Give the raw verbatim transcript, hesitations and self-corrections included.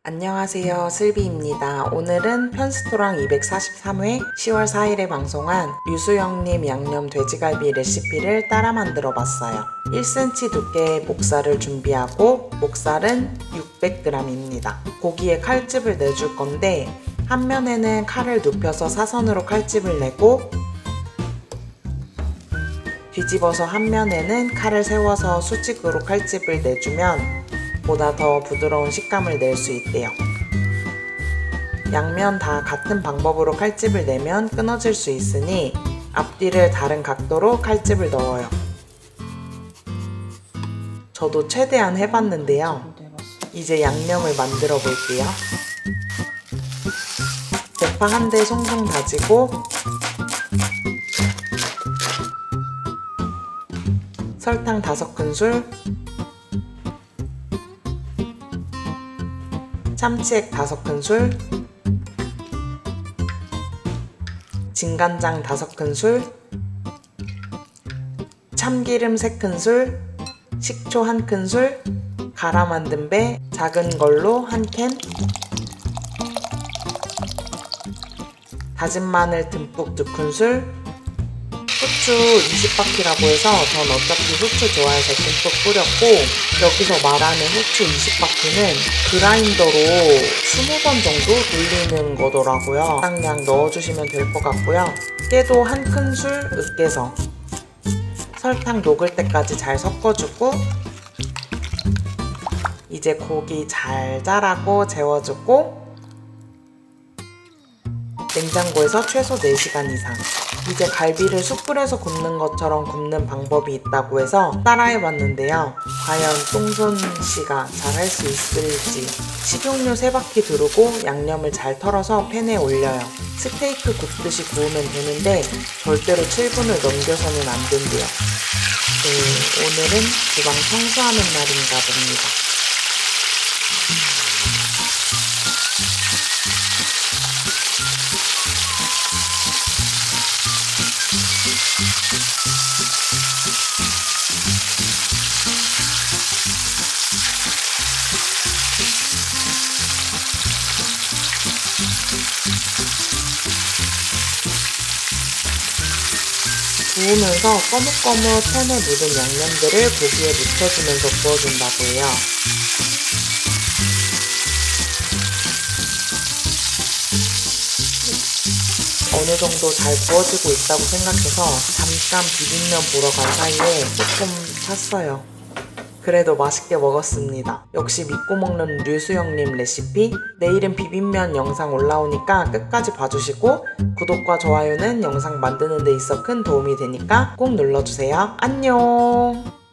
안녕하세요, 슬비입니다. 오늘은 편스토랑 이백사십삼 회 시월 사일에 방송한 류수영님 양념 돼지갈비 레시피를 따라 만들어 봤어요. 일 센티미터 두께의 목살을 준비하고 목살은 육백 그램입니다. 고기에 칼집을 내줄 건데 한 면에는 칼을 눕혀서 사선으로 칼집을 내고 뒤집어서 한 면에는 칼을 세워서 수직으로 칼집을 내주면 보다 더 부드러운 식감을 낼 수 있대요. 양면 다 같은 방법으로 칼집을 내면 끊어질 수 있으니 앞뒤를 다른 각도로 칼집을 넣어요. 저도 최대한 해봤는데요. 이제 양념을 만들어 볼게요. 대파 한 대 송송 다지고 설탕 다섯 큰술, 참치액 다섯 큰술, 진간장 다섯 큰술, 참기름 세 큰술, 식초 한 큰술, 갈아 만든 배 작은 걸로 한 캔, 다진 마늘 듬뿍 두 큰술, 후추 이십 바퀴라고 해서 전 어차피 후추 좋아해서 듬뿍 뿌렸고, 여기서 말하는 후추 이십 바퀴는 그라인더로 스무 번 정도 돌리는 거더라고요. 그냥 넣어주시면 될 것 같고요. 깨도 한 큰술 으깨서 설탕 녹을 때까지 잘 섞어주고, 이제 고기 잘 자라고 재워주고 냉장고에서 최소 네 시간 이상. 이제 갈비를 숯불에서 굽는 것처럼 굽는 방법이 있다고 해서 따라해봤는데요. 과연 똥손씨가 잘 할 수 있을지. 식용유 세 바퀴 두르고 양념을 잘 털어서 팬에 올려요. 스테이크 굽듯이 구우면 되는데 절대로 칠 분을 넘겨서는 안 된대요. 네, 오늘은 주방 청소하는 날인가 봅니다. 구우면서 거뭇거뭇 팬에 묻은 양념들을 고기에 묻혀주면서 구워준다고 해요. 어느 정도 잘 구워지고 있다고 생각해서 잠깐 비빔면 보러 간 사이에 조금 샀어요. 그래도 맛있게 먹었습니다. 역시 믿고 먹는 류수영님 레시피. 내일은 비빔면 영상 올라오니까 끝까지 봐주시고 구독과 좋아요는 영상 만드는 데 있어 큰 도움이 되니까 꼭 눌러주세요. 안녕.